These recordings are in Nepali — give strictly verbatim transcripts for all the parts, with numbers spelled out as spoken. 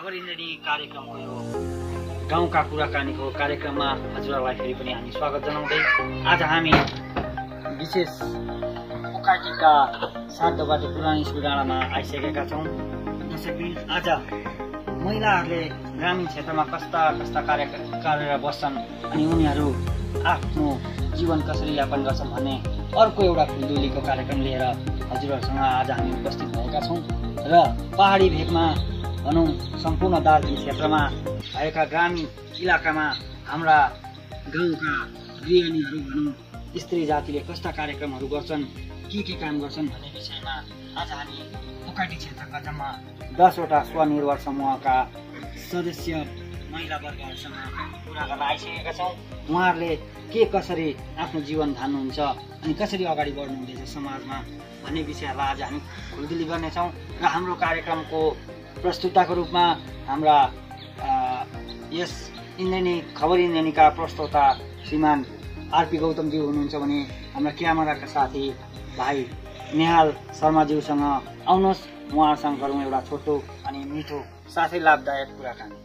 खबर इन्द्रेणी कार्यक्रमको यो गाउँका कुराकानीको कार्यक्रममा हजुरहरूलाई फेरि पनि हामी स्वागत जनाउँदै आज हामी विशेष ओकाटीका सातोबाटे पुरानो स्कुल डाँडामा आइसकेका छौँ। जसरी आज महिलाहरूले ग्रामीण क्षेत्रमा कस्ता कस्ता कार्य गरेर बस्छन् अनि उनीहरू आफ्नो जीवन कसरी यापन गर्छन् भन्ने अर्को एउटा खुल्दुलीको कार्यक्रम लिएर हजुरहरूसँग आज हामी उपस्थित भएका छौँ र पहाडी भेगमा भनौँ सम्पूर्ण दार्जिलिङ क्षेत्रमा भएका ग्रामीण इलाकामा हाम्रा गाउँका गृहिणीहरू भनौँ स्त्री जातिले कस्ता कार्यक्रमहरू गर्छन्, के के काम गर्छन् भन्ने विषयमा आज हामी ओकाटी क्षेत्रका जम्मा दसवटा स्वनिर्भर समूहका सदस्य महिला वर्गहरूसँग कुरा गर्न आइसकेका छौँ। उहाँहरूले के कसरी आफ्नो जीवन धान्नुहुन्छ अनि कसरी अगाडि बढ्नुहुँदैछ समाजमा भन्ने विषयहरूलाई आज हामी खुल्दुली गर्नेछौँ र हाम्रो कार्यक्रमको प्रस्तुताको रूपमा हाम्रा यस इन्द्रेणी खबर इन्द्रेणीका प्रस्तोता श्रीमान आरपी गौतमज्यू हुनुहुन्छ भने हाम्रा क्यामेराका साथी भाइ नेहाल शर्माज्यूसँग आउनुहोस्, उहाँहरूसँग गरौँ एउटा छोटो अनि मिठो साथै लाभदायक कुराकानी।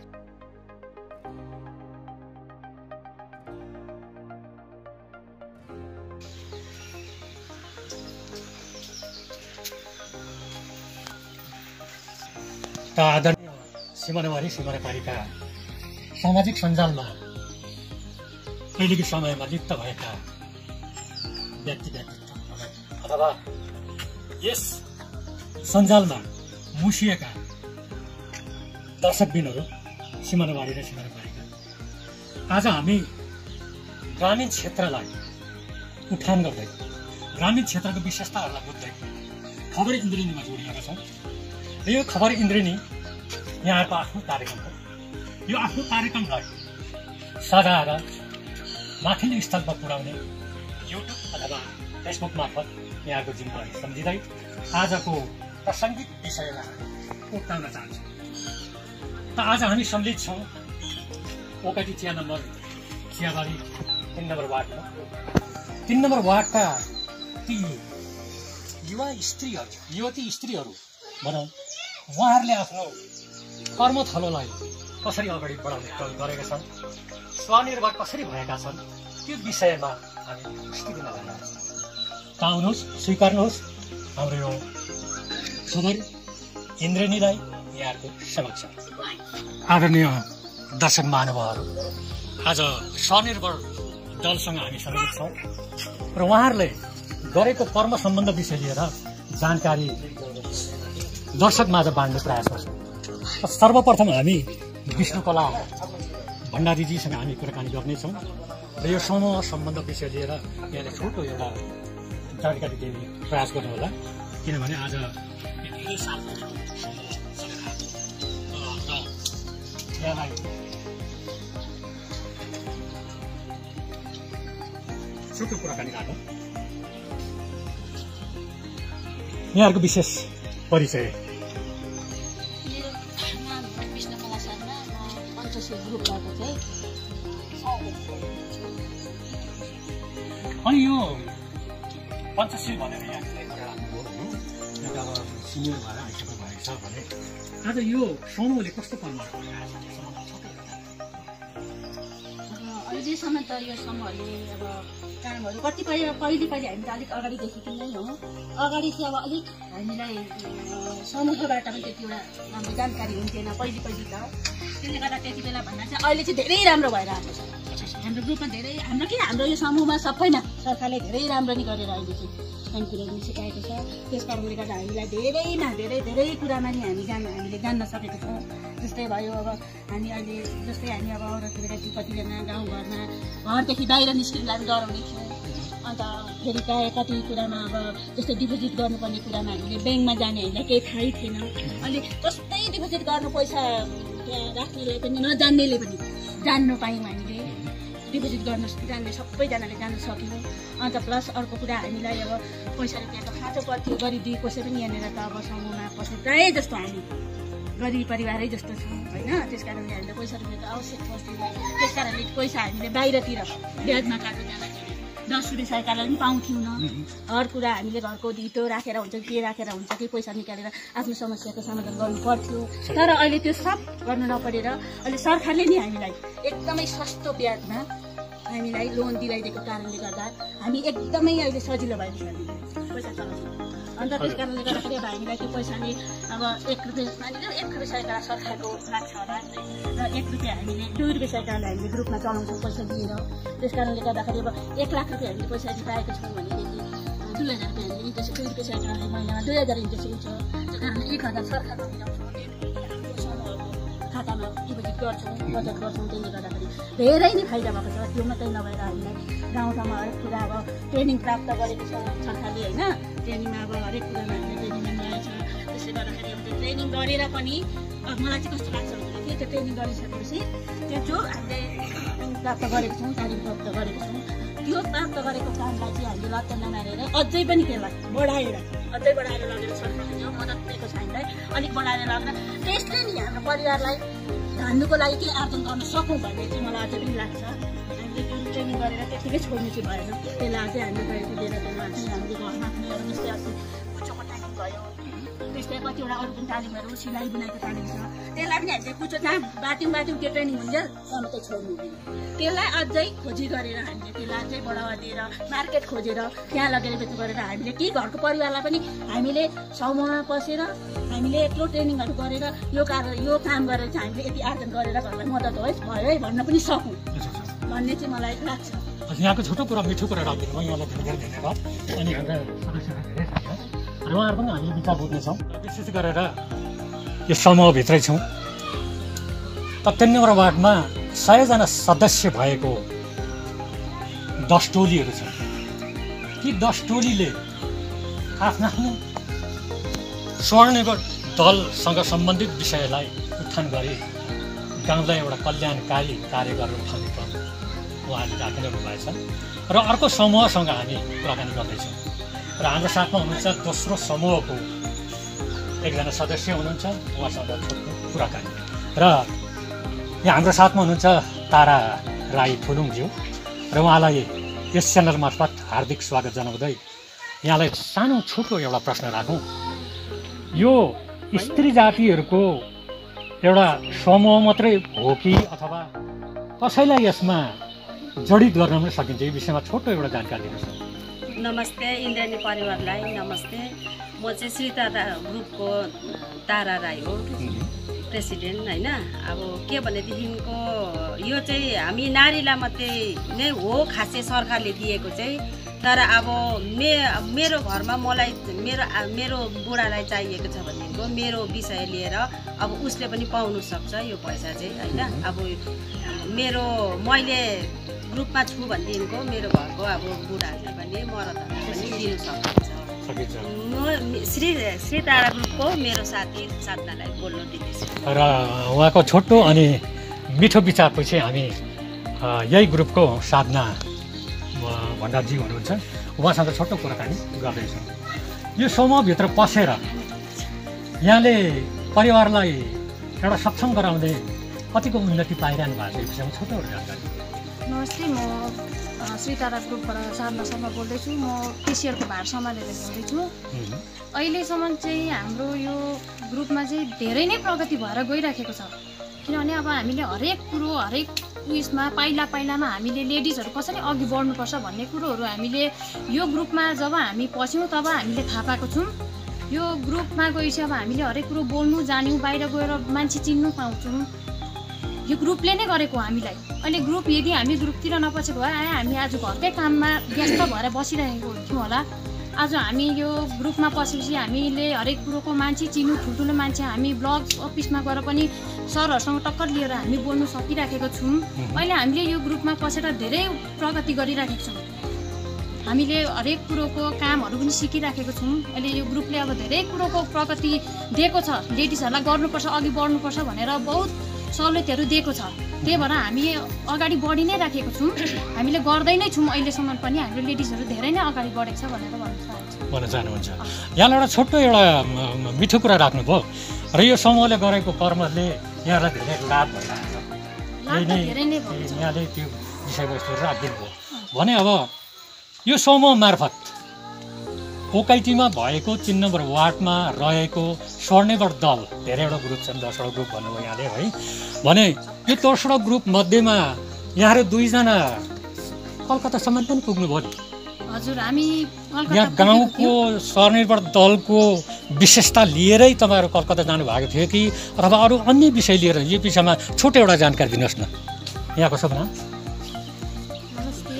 आदरणीय सिमानावारी सिमानापारीका सामाजिक सञ्जालमा अहिलेको समयमा लिप्त भएका व्यक्ति व्यक्तित्व अथवा यस सञ्जालमा मुसिएका दर्शकबिनहरू सिमानावारी र सिमानापारीका आज हामी ग्रामीण क्षेत्रलाई उठान गर्दै ग्रामीण क्षेत्रको विशेषताहरूलाई बुझ्दै खबर इन्द्रेणीमा जोडिएका छौँ। यो खबर इन्द्रेणी यहाँको आफ्नो कार्यक्रम हो। यो आफ्नो कार्यक्रमलाई सजाएर माथिल्लो स्थलमा पुर्याउने युट्युब अथवा फेसबुक मार्फत यहाँको जिम्मेवारी सम्झिँदै आजको प्रासङ्गिक विषयलाई उठाउन चाहन्छौँ। त आज हामी सम्मिलित छौँ ओकाटी चिया नम्बर चियाबारी तिन नम्बर वार्डमा। तिन नम्बर वार्डका ती युवा स्त्रीहरू युवती स्त्रीहरू भनौँ उहाँहरूले आफ्नो कर्मथलोलाई कसरी अगाडि बढाउने प्रयोग गरेका छन्, स्वनिर्भर कसरी भएका छन्, त्यो विषयमा हामी दृष्टि दिन जान्छौँ। त आउनुहोस्, स्वीकार्नुहोस् हाम्रो यो खबर इन्द्रेणीलाई यहाँहरूको समक्ष। आदरणीय दर्शक महानुभावहरू, आज स्वनिर्भर दलसँग हामी सम्मिलित छौँ र उहाँहरूले गरेको कर्म सम्बन्ध विषय लिएर जानकारी दर्शकमाझ बाँड्ने प्रयास गर्छौँ। सर्वप्रथम हामी विष्णुकला भण्डारीजीसँग हामी कुराकानी गर्नेछौँ र यो समूह सम्बन्ध विषय लिएर यहाँले छोटो एउटा जानकारी दिने प्रयास गर्नुहोला, किनभने आज धेरै साल यहाँलाई छोटो कुराकानी राखौँ। यहाँहरूको विशेष परिचय। अनि यो पञ्चशील भनेर यहाँ अब सिनियर भएर आइसक्नु भएको छ भने आज यो समूहले कस्तो कर्महरू गरिरहेको छ? अहिलेसम्म त यो समूहले अब कामहरू कतिपय पहिले पहिले हामी त अलिक अगाडिदेखि नै हो। अगाडि चाहिँ अब अलिक हामीलाई समूहबाट पनि त्यति एउटा राम्रो जानकारी हुन्थेन पहिले पहिले त। त्यसले गर्दा त्यति बेला भन्दा चाहिँ अहिले चाहिँ धेरै राम्रो भएर आएको छ। हाम्रो ग्रुपमा धेरै हाम्रो किन हाम्रो यो समूहमा सबैमा सरकारले धेरै राम्रो नै गरेर अहिले चाहिँ कामकुराहरू सिकाएको छ। त्यस कारणले गर्दा हामीलाई धेरैमा धेरै धेरै कुरामा नि हामी जान हामीले जान्न सकेको छौँ। जस्तै भयो अब हामी अहिले जस्तै हामी अब औरतहरू कतिजना गाउँघरमा घरदेखि बाहिर निस्किनुलाई पनि डराउने थियौँ। अन्त फेरि प्रायः कति कुरामा अब जस्तै डिपोजिट गर्नुपर्ने कुरामा हामीले ब्याङ्कमा जाने हामीलाई केही थाहै थिएन। अहिले जस्तै डिपोजिट गर्नु पैसा त्यहाँ राख्नेले पनि नजान्नेले पनि जान्नु पायौँ। हामीले डिपोजिट गर्न जान्ने सबैजनाले जान्न सक्यौँ। अन्त प्लस अर्को कुरा हामीलाई अब पैसा रुपियाँको खाँचो पर्थ्यो, गरिबी कसै पनि यहाँनिर त अब समूहमा पस्ने प्रायः जस्तो हामी गरिब परिवारै जस्तो छौँ होइन। त्यस कारणले हामीलाई पैसा रुपियाँको आवश्यक पर्थ्यो। त्यस कारणले पैसा हामीले बाहिरतिर ब्याजमा काट्नु जाँदाखेरि दस रुपियाँ सहायतालाई पनि पाउँथ्यौँ न। हर कुरा हामीले घरको धितो राखेर हुन्छ के राखेर हुन्छ कि पैसा निकालेर आफ्नो समस्याको समाधान गर्नु पर्थ्यो। तर अहिले त्यो सब गर्नु नपरेर अहिले सरकारले नि हामीलाई एकदमै सस्तो ब्याजमा हामीलाई लोन दिलाइदिएको कारणले गर्दा हामी एकदमै अहिले सजिलो भएको छ पैसा चलाउँछौँ। अन्त त्यस कारणले गर्दाखेरि अब हामीलाई त्यो पैसाले अब एक रुपियाँ मानिलिउँ एक रुपियाँ सहायता सरकारको लाग्छ होला र एक रुपियाँ हामीले दुई रुपियाँ सहायतालाई हामीले ग्रुपमा चलाउँछौँ पैसा दिएर। त्यस कारणले गर्दाखेरि अब एक लाख रुपियाँ हामीले पैसा पाएको छौँ भनेदेखि दुई हजार रुपियाँ हामीले इन्ट्रेस्ट दुई रुपियाँ सहायतालाई महिनामा दुई हजार इन्ट्रेस्ट हुन्छ। त्यो कारणले एक हजार सरकारले मिलाउँछौँ खातामा डिपोजिट गर्छौँ बचत गर्छौँ। त्यसले गर्दाखेरि धेरै नै फाइदा भएको छ। त्यो मात्रै नभएर हामीलाई गाउँठाउँमा हरेक कुरा अब ट्रेनिङ प्राप्त गरेको छ सरकारले होइन। ट्रेनिङमा अब हरेक कुरामा हामीले ट्रेनिङ मिलाएको छ। त्यसले गर्दाखेरि अब त्यो ट्रेनिङ गरेर पनि अब मलाई चाहिँ कस्तो लाग्छ भन्दाखेरि त्यो ट्रेनिङ गरिसकेपछि त्यो जो हामीले प्राप्त गरेको छौँ तालिम प्राप्त गरेको छौँ त्यो प्राप्त गरेको कामलाई चाहिँ हामीले लत्त नमारेर अझै पनि त्यसलाई बढाएर अझै बढाएर लगेर सरकारले जो मद्दत दिएको छ हामीलाई अलिक बढाएर लगेर त्यसले नि हाम्रो परिवारलाई धान्नुको लागि के आर्जन गर्न सकौँ भन्ने चाहिँ मलाई अझै पनि लाग्छ। हामीले जुन ट्रेनिङ गरेर त्यतिकै छोड्नु चाहिँ भएन। त्यसलाई अझै हामीले गएको दिएर त्यसमा चाहिँ हामीले घरमा पनि जस्तै अस्ति कुचोको ट्रेनिङ भयो त्यस्तै कतिवटा अरू पनि तालिमहरू सिलाइ बुनाइको तालिम छ। त्यसलाई पनि हामीले कुचो जहाँ बाट्यौँ बाट्यौँ त्यो ट्रेनिङ हुन्छ त्यहाँ मात्रै छोड्नु हुँदैन। त्यसलाई अझै खोजी गरेर हामीले त्यसलाई अझै बढावा दिएर मार्केट खोजेर त्यहाँ लगेर बेच्नु गरेर हामीले के घरको परिवारलाई पनि हामीले समूहमा पसेर हामीले यत्रो ट्रेनिङहरू गरेर यो कार्य यो काम गरेर चाहिँ हामीले यति आर्जन गरेर घरलाई मद्दत होस् भयो है भन्न पनि सकौँ भन्ने चाहिँ मलाई लाग्छ। यहाँको छोटो कुरा मिठो कुरा राखिदिनु भयो यहाँलाई धेरै धन्यवाद। अनि हाम्रा सदस्यहरू धेरै छ र उहाँहरू पनि हामीले विचार बुझ्नेछौँ। विशेष गरेर यो समूहभित्रै छौँ त तीन नम्बर वार्डमा सयजना सदस्य भएको दस टोलीहरू छन्। ती दस टोलीले आफ्नो आफ्नो स्वर्णिम दलसँग सम्बन्धित विषयलाई उत्थान गरी गाउँलाई एउटा कल्याणकारी कार्य गरेर उठाउने क्रम उहाँले राखिरहनु भएछ र अर्को समूहसँग हामी कुराकानी गर्दैछौँ। र हाम्रो साथमा हुनुहुन्छ दोस्रो समूहको एकजना सदस्य हुनुहुन्छ उहाँसँग छोटो कुराकानी। र यहाँ हाम्रो साथमा हुनुहुन्छ तारा राई थुलुङज्यू र उहाँलाई यस च्यानल मार्फत हार्दिक स्वागत जनाउँदै यहाँलाई सानो छोटो एउटा प्रश्न राखौँ। यो स्त्री जातिहरूको एउटा समूह मात्रै हो कि अथवा कसैलाई यसमा जडित गर्न पनि सकिन्छ? यो विषयमा छोटो एउटा जानकारी दिनुहोस्। नमस्ते इन्द्राणी परिवारलाई नमस्ते। म चाहिँ श्री तारा ग्रुपको तारा राई हो प्रेसिडेन्ट होइन। अब के भनेदेखिको यो चाहिँ हामी नारीलाई मात्रै नै हो खासै सरकारले दिएको चाहिँ। तर अब मे मेरो घरमा मलाई मेरो मेरो बुढालाई चाहिएको छ भनेदेखिको मेरो विषय लिएर अब उसले पनि पाउनु सक्छ यो पैसा चाहिँ होइन। अब मेरो मैले ग्रुपमा छु भनेदेखिको मेरो घरको अब बुढाहरूले पनि मरदहरूले पनि दिनु सक्छ। म श्री श्री तारा ग्रुपको मेरो साथी साधनालाई बोल्नु दिँदैछु र उहाँको छोटो अनि मिठो विचारपछि हामी यही ग्रुपको साधना भण्डारजी हुनुहुन्छ उहाँसँग छोटो कुराकानी गर्दैछौँ। यो समूहभित्र पसेर यहाँले परिवारलाई एउटा सक्षम गराउँदै कतिको उन्नति पाइरहनु भएको छ यो विषयमा छोटो जानकारी। नमस्ते, म श्री तारा ग्रुपबाट साधना शर्मा बोल्दैछु। म केसियरको भार सम्हालेर बोल्दैछु। अहिलेसम्म चाहिँ हाम्रो यो ग्रुपमा चाहिँ धेरै नै प्रगति भएर गइराखेको छ। किनभने अब हामीले हरेक कुरो हरेक उयसमा पाइला पाइलामा हामीले लेडिजहरू कसरी अघि बढ्नुपर्छ भन्ने कुरोहरू हामीले यो ग्रुपमा जब हामी पस्यौँ तब हामीले थाहा पाएको छौँ। यो ग्रुपमा गएपछि अब हामीले हरेक कुरो बोल्नु जान्यौँ, बाहिर गएर मान्छे चिन्नु पाउँछौँ। यो ग्रुपले नै गरेको हामीलाई। अहिले ग्रुप यदि हामी ग्रुपतिर नपसेको भए हामी आज घरकै काममा व्यस्त भएर बसिरहेको हुन्थ्यौँ होला। आज हामी यो ग्रुपमा पसेपछि हामीले हरेक कुरोको मान्छे चिन्नु, ठुल्ठुलो मान्छे हामी ब्लक अफिसमा गएर पनि सरहरूसँग टक्कर लिएर हामी बोल्नु सकिराखेको छौँ। अहिले हामीले यो ग्रुपमा पसेर धेरै प्रगति गरिराखेको छौँ। हामीले हरेक कुरोको कामहरू पनि सिकिराखेको छौँ। अहिले यो ग्रुपले अब धेरै कुरोको प्रगति दिएको छ। लेडिजहरूलाई गर्नुपर्छ, अघि बढ्नुपर्छ भनेर बहुत सहुलियतहरू दिएको छ। त्यही भएर हामी अगाडि बढी नै राखेको छौँ। हामीले गर्दै नै छौँ। अहिलेसम्म पनि हाम्रो लेडिजहरू धेरै नै अगाडि बढेको छ भनेर भन्न चाहन्छु भन्न चाहनुहुन्छ। यहाँलाई एउटा छोटो एउटा मिठो कुरा राख्नुभयो र यो समूहले गरेको कर्मले यहाँलाई धेरै लाभ भइरहेको छ। यहाँले त्यो विषयवस्तुहरू राखिदिनु भयो भने अब यो समूह मार्फत ओकाइटीमा भएको तीन नम्बर वार्डमा रहेको स्वर्णिम दल धेरैवटा ग्रुप छन्, दसवटा ग्रुप भन्नुभयो यहाँले है। भने यो दसवटा ग्रुप मध्येमा यहाँहरू दुईजना कलकत्तासम्म पनि पुग्नुभयो नि। हजुर, हामी यहाँ गाउँको स्वनिर्भर दलको विशेषता लिएरै तपाईँहरू कलकत्ता जानुभएको थियो कि अथवा अरू अन्य विषय लिएर? यो विषयमा छोटो एउटा जानकारी दिनुहोस् न। यहाँको शुभ नाम? नमस्ते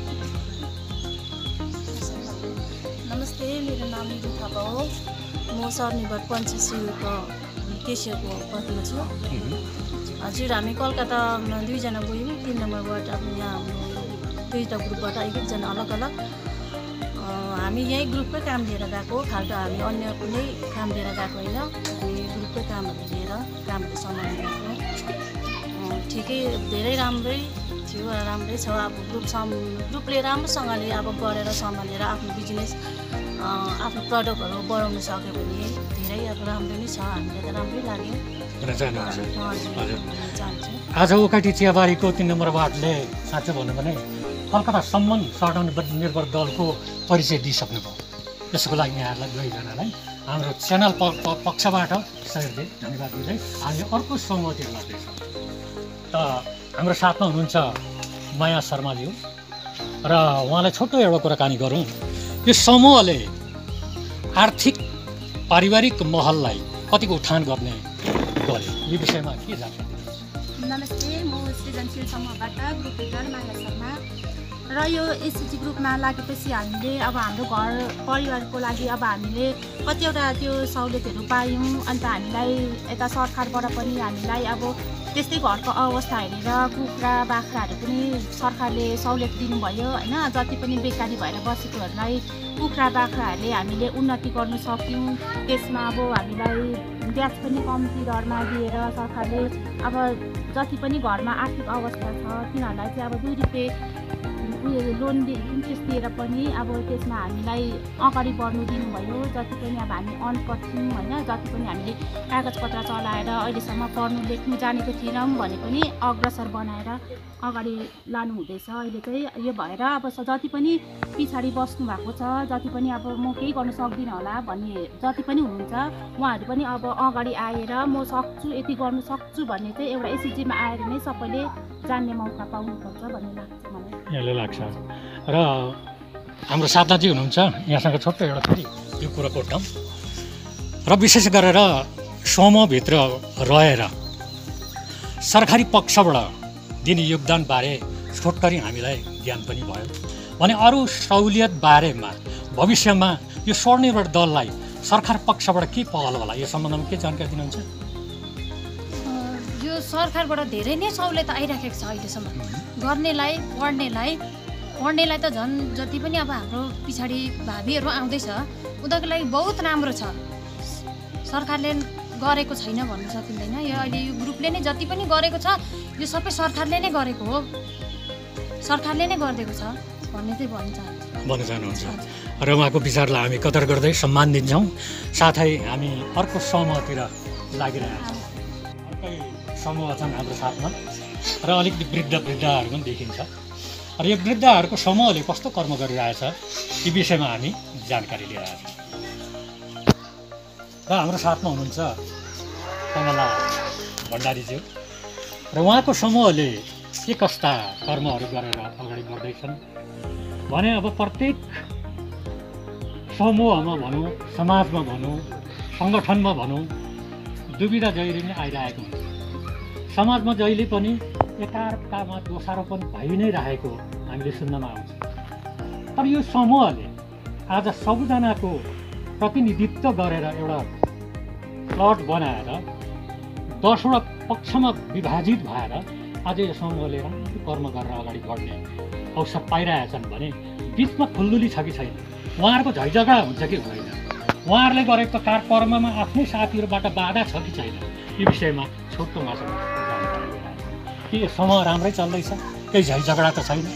नमस्ते मेरो नाम निरु थापा हो। म स्वनिर्भर पञ्चायत शिविरको केसियरको पदमा छु। हजुर, हामी कलकत्तामा दुईजना गयौँ। तिन नम्बर वार्ड अब यहाँ हाम्रो दुईवटा ग्रुपबाट एक एकजना अलग अलग। हामी यही ग्रुपकै काम लिएर गएको, फाल्टो हामी अन्य कुनै काम लिएर गएको होइन। हामी ग्रुपकै कामहरू लिएर कामहरू सम्हालेर गएको। ठिकै धेरै राम्रै थियो, राम्रै छ। अब ग्रुप सम ग्रुपले राम्रोसँगले अब गरेर सम्हालेर आफ्नो बिजनेस आफ्नो प्रडक्टहरू बढाउन सक्यो भने धेरै अब राम्रो नै छ। हामीलाई त राम्रै लाग्यो। आज ओकाइटी चियाबारीको तिन नम्बर वार्डले साँच्चै भन्नु भने कलकत्तासम्म स्वनिर्भर दलको परिचय दिइसक्नुभयो। त्यसको लागि यहाँहरूलाई दुवैजनालाई हाम्रो च्यानल प पक्षबाट सहयोगले धन्यवाद दिँदै हामी अर्को समूहतिर लाग्दैछौँ। त हाम्रो साथमा हुनुहुन्छ माया शर्माज्यू र उहाँलाई छोटो एउटा कुराकानी गरौँ। यो समूहले आर्थिक पारिवारिक महललाई कतिको उठान गर्ने गर्यो, यो विषयमा के जानकारी? नमस्ते, म सृजनशील समूहबाट ग्रुप लिडर माया शर्मा। र यो एसएचजी ग्रुपमा लागेपछि हामीले अब हाम्रो घर परिवारको लागि अब हामीले कतिवटा त्यो सहुलियतहरू पायौँ। अन्त हामीलाई यता सरकारबाट पनि हामीलाई अब त्यस्तै घरको अवस्था हेरेर कुखुरा बाख्राहरू पनि सरकारले सहुलियत दिनुभयो होइन। जति पनि बेकारी भएर बसेकोहरूलाई कुखुरा बाख्राहरूले हामीले उन्नति गर्नु सक्यौँ। त्यसमा अब हामीलाई ब्याज पनि कम्ती दरमा दिएर सरकारले अब जति पनि घरमा आर्थिक अवस्था छ तिनीहरूलाई चाहिँ अब दुई रुपियाँ उयो लोन दि इन्ट्रेस्ट दिएर पनि अब त्यसमा हामीलाई अगाडि बढ्नु दिनुभयो। जति पनि अब हामी अनपढ थियौँ होइन, जति पनि हामीले कागजपत्र चलाएर अहिलेसम्म पढ्नु लेख्नु जानेको थिएनौँ भने पनि अग्रसर बनाएर अगाडि लानु हुँदैछ। अहिले चाहिँ यो भएर अब जति पनि पछाडि बस्नु भएको छ, जति पनि अब म केही गर्नु सक्दिनँ होला भन्ने जति पनि हुनुहुन्छ उहाँहरू पनि अब अगाडि आएर म सक्छु, यति गर्नु सक्छु भन्ने चाहिँ एउटा एसएचजीमा आएर नै सबैले जान्ने मौका पाउनुपर्छ भन्ने लाग्छ मलाई। यसले लाग्छ। र हाम्रो साथनाजी हुनुहुन्छ यहाँसँग छोटो एउटा फेरि यो कुरा कोट्छौँ। र विशेष गरेर समूहभित्र रहेर सरकारी पक्षबाट दिने योगदानबारे छोटकरी हामीलाई ज्ञान पनि भयो भने अरू सहुलियत बारेमा भविष्यमा यो स्वर्णिम दललाई सरकार पक्षबाट के पहल होला, यो सम्बन्धमा के जानकारी दिनुहुन्छ? यो सरकारबाट धेरै नै सहुलियत आइराखेको छ अहिलेसम्म। गर्नेलाई पढ्नेलाई पढ्नेलाई त झन् जति पनि अब हाम्रो पछाडि भावीहरू आउँदैछ उनीहरूको लागि बहुत राम्रो छ। सरकारले गरेको छैन भन्नु सकिँदैन। यो अहिले यो ग्रुपले नै जति पनि गरेको छ यो सबै सरकारले नै गरेको हो, सरकारले नै गरिदिएको छ भन्ने चाहिँ भन्न चाहन्छु भन्न चाहनुहुन्छ। र उहाँको विचारलाई हामी कदर गर्दै सम्मान दिन्छौँ। साथै हामी अर्को समूहतिर लागिरहेका छौँ। अर्कै समूह छन् हाम्रो साथमा र अलिकति वृद्ध वृद्धाहरू पनि देखिन्छ। र यो वृद्धहरूको समूहले कस्तो कर्म गरिरहेछ यी विषयमा हामी जानकारी लिइरहेका छौँ। र हाम्रो साथमा हुनुहुन्छ कमला भण्डारीज्यू र उहाँको समूहले के कस्ता कर्महरू गरेर अगाडि बढ्दैछन् भने अब प्रत्येक समूहमा भनौँ, समाजमा भनौँ, सङ्गठनमा भनौँ, दुविधा जहिले नै आइरहेको हुन्छ। समाजमा जहिले पनि एकाअर्कामा दोषारोपण भइ नै रहेको हामीले सुन्नमा आउँछ। तर यो समूहले आज सबैजनाको प्रतिनिधित्व गरेर एउटा प्लट बनाएर दसवटा पक्षमा विभाजित भएर आज यो समूहले राम्रो कर्म गरेर अगाडि बढ्ने अवसर पाइरहेछन् भने बिचमा खुल्दुली छ कि छैन, उहाँहरूको झैझगडा हुन्छ कि हुँदैन, उहाँहरूले गरेको कार्यकर्ममा आफ्नै साथीहरूबाट बाधा छ कि छैन, यो विषयमा छोटो माछा के समूह राम्रै चल्दैछ, केही झैझगडा त छैन?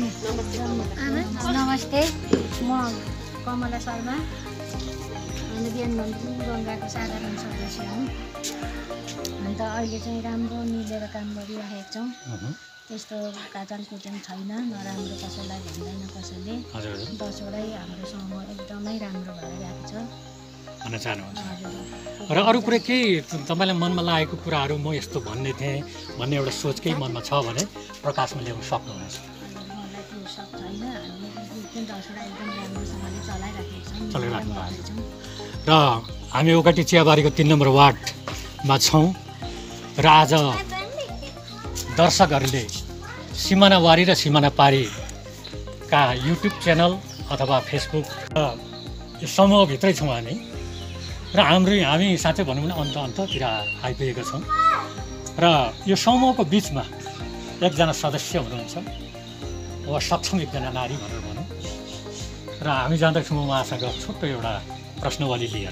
नमस्ते, म कमला शर्मा, बिहान मन्त्री गङ्गाको साधारण सदस्य हुँ। अन्त अहिले चाहिँ राम्रो मिलेर काम गरिरहेका छौँ। त्यस्तो काचान कुचन छैन, नराम्रो कसैलाई भन्दैन कसैले। हजुर हजुर दसवटै हाम्रो समूह एकदमै राम्रो भएर गएको छ। भन्न चाहनुहुन्छ। हजुर। र अरू कुरा केही तपाईँलाई मनमा लागेको कुराहरू म यस्तो भन्ने थिएँ भन्ने एउटा सोच केही मनमा छ भने प्रकाशमा ल्याउन सक्नुहुनेछ। मलाई त्यो सब छैन, हामी जुन दसवटा एकदम राम्रोसँगले चलाइराखेको छौँ, चलाइराख्नु भएको गरेको छौँ। र हामी ओकाटी चियाबारीको तिन नम्बर वार्डमा छौँ र आज दर्शकहरूले सिमानावारी र सिमाना पारीका युट्युब च्यानल अथवा फेसबुक यो समूहभित्रै छौँ हामी र हाम्रो हामी साँच्चै भनौँ भने अन्त अन्ततिर आइपुगेका छौँ र यो समूहको बिचमा एकजना सदस्य हुनुहुन्छ, वा सक्षम एकजना नारी भनेर भनौँ र हामी जाँदैछौँ उहाँसँग छोटो एउटा प्रश्नवली लिएर।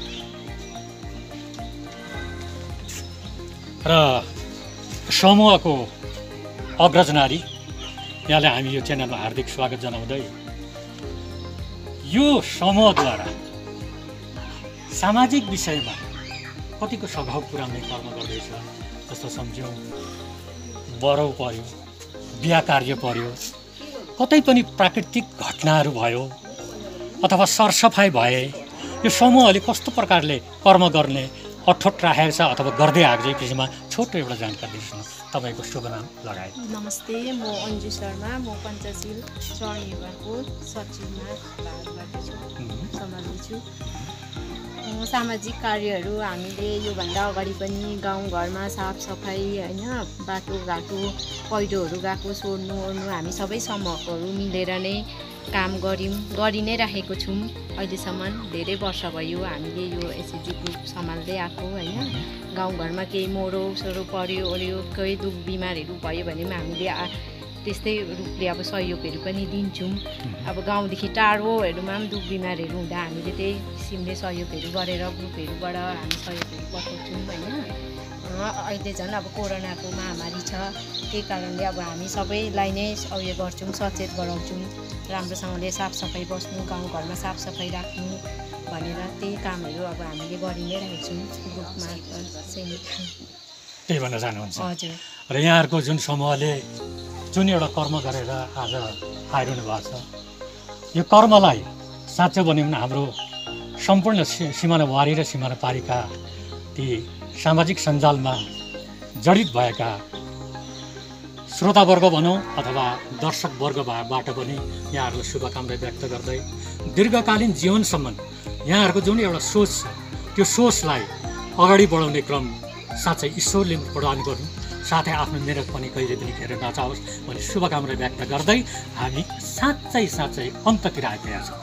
र समूहको अग्रज नारी यहाँलाई हामी यो च्यानलमा हार्दिक स्वागत जनाउँदै यो समूहद्वारा सामाजिक विषयमा कतिको सघाउ पुर्याउने कर्म गर्दैछ। जस्तो सम्झ्यौँ बरौ पर्यो, बिहा कार्य पर्यो, कतै पनि प्राकृतिक घटनाहरू भयो अथवा सरसफाइ भए यो समूहले कस्तो प्रकारले कर्म गर्ने अठोट राखेको छ अथवा गर्दै आएको छ, त्यसमा छोटो एउटा जानकारी दिनुहोस्। तपाईँको शुभ नाम लगाए। नमस्ते, म अन्जु शर्मा, म पञ्चशील स्वनिर्भरको सचिवमा भारबाट छु, सम्हाल्दैछु। सामाजिक कार्यहरू हामीले योभन्दा अगाडि पनि गाउँघरमा साफसफाइ होइन, बाटोघाटो पहिरोहरू गएको सोड्नु ओर्नु हामी सबै समूहहरू मिलेर नै काम गऱ्यौँ, गरि नै राखेको छौँ। अहिलेसम्म धेरै वर्ष भयो हामीले यो एसएचजी ग्रुप सम्हाल्दै आएको होइन। गाउँघरमा केही मरौ सोरो पर्यो ओर्यो, केही दुख बिमारहरू भयो भने पनि हामीले त्यस्तै रूपले अब सहयोगहरू पनि दिन्छौँ। अब गाउँदेखि टाढोहरूमा पनि दुख बिमारहरू हुँदा हामीले त्यही किसिमले सहयोगहरू गरेर ग्रुपहरूबाट हामी सहयोगहरू पठाउँछौँ होइन। अहिले झन् अब कोरोनाको महामारी छ, त्यही कारणले अब हामी सबैलाई नै उयो गर्छौँ, सचेत गराउँछौँ, राम्रोसँगले साफसफाइ बस्नु, गाउँघरमा साफसफाइ राख्नु भनेर त्यही कामहरू अब हामीले गरि नै रहेको छौँ ग्रुपमा चाहिँ। त्यही भन्न चाहनुहुन्छ। हजुर। र यहाँहरूको जुन समूहले जुन एउटा कर्म गरेर आज आइरहनु भएको छ, यो कर्मलाई साँच्चै भन्यो भने हाम्रो सम्पूर्ण सि सिमानावारी र सिमाना पारीका ती सामाजिक सञ्जालमा जडित भएका श्रोतावर्ग भनौँ अथवा दर्शकवर्गबाट पनि यहाँहरूलाई शुभकामना व्यक्त गर्दै दीर्घकालीन जीवनसम्म यहाँहरूको जुन एउटा सोच छ त्यो सोचलाई अगाडि बढाउने क्रम साँच्चै ईश्वरले प्रदान गर्नु, साथै आफ्नो मेहनत पनि कहिले पनि घेर नचाओस् भन्ने शुभकामना व्यक्त गर्दै हामी साँच्चै साँच्चै अन्ततिर आइपुगेका छौँ।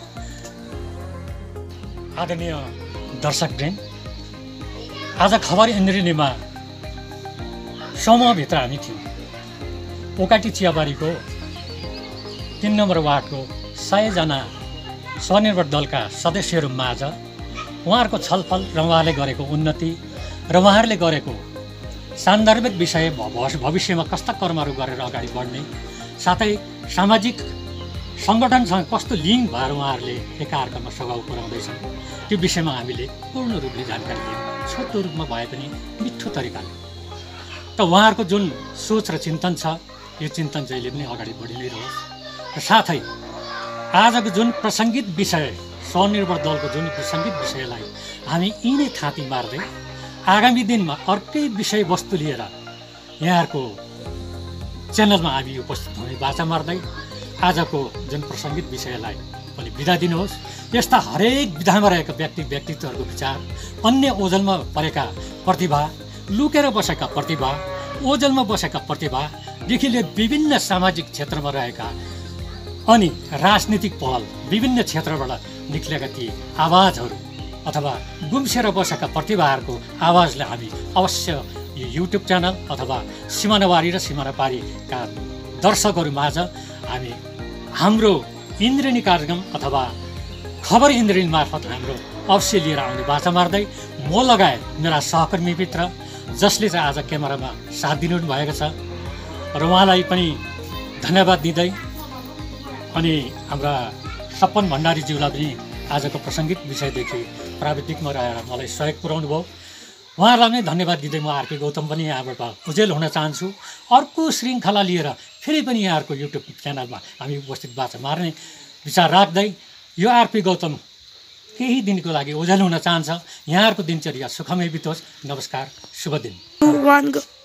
आदरणीय दर्शकवृन्द, आज खबर इन्द्रिणीमा समूहभित्र हामी थियौँ। ओकाटी चियाबारीको तिन नम्बर वार्डको सयजना स्वनिर्भर दलका सदस्यहरू माझ उहाँहरूको छलफल र उहाँले गरेको उन्नति र उहाँहरूले गरेको सान्दर्भिक विषय भविष्यमा कस्ता कर्महरू गरेर अगाडि बढ्ने, साथै सामाजिक सङ्गठनसँग कस्तो लिङ्क भएर उहाँहरूले एकाअर्कामा सघाउ पुर्याउँदैछन् त्यो विषयमा हामीले पूर्ण रूपले जानकारी दियौँ, छोटो रूपमा भए पनि मिठो तरिकाले। त उहाँहरूको जुन सोच र चिन्तन छ यो चिन्तन जहिले पनि अगाडि बढी नै रहोस्। र साथै आजको जुन प्रसङ्गित विषय स्वनिर्भर दलको जुन प्रसङ्गित विषयलाई हामी यिनै थाँती मार्दै आगामी दिनमा अर्कै विषयवस्तु लिएर यहाँहरूको च्यानलमा हामी उपस्थित हुने बाचा मार्दै आजको जुन प्रसङ्गित विषयलाई पनि बिदा दिनुहोस्। यस्ता हरेक विधामा रहेका व्यक्ति व्यक्तित्वहरूको विचार, अन्य ओझलमा परेका प्रतिभा, लुकेर बसेका प्रतिभा, ओझलमा बसेका प्रतिभादेखि लिएर विभिन्न सामाजिक क्षेत्रमा रहेका अनि राजनीतिक पहल विभिन्न क्षेत्रबाट निक्लेका ती आवाजहरू अथवा गुम्सेर बसेका प्रतिभाहरूको आवाजलाई हामी अवश्य यो युट्युब च्यानल अथवा सिमानावारी र सिमानापारीका दर्शकहरू माझ हामी हाम्रो इन्द्रेणी कार्यक्रम अथवा खबर इन्द्रेणी मार्फत हाम्रो अवश्य लिएर आउने बाचा मार्दै म लगायत मेरा सहकर्मी मित्र जसले चाहिँ आज क्यामेरामा साथ दिनु भएको छ र उहाँलाई पनि धन्यवाद दिँदै अनि हाम्रा सपन भण्डारीज्यूलाई पनि आजको प्रसङ्गित विषयदेखि प्राविधिकमा रहेर मलाई सहयोग पुर्याउनु भयो उहाँहरूलाई पनि धन्यवाद दिँदै म आरपी गौतम पनि यहाँबाट उजेल हुन चाहन्छु। अर्को श्रृङ्खला लिएर फेरि पनि यहाँहरूको युट्युब च्यानलमा हामी उपस्थित बाचा मार्ने विचार राख्दै यो आरपी गौतम केही दिनको लागि ओझेल हुन चाहन्छ। यहाँहरूको दिनचर्या सुखमय बितोस्। नमस्कार, शुभ दिन।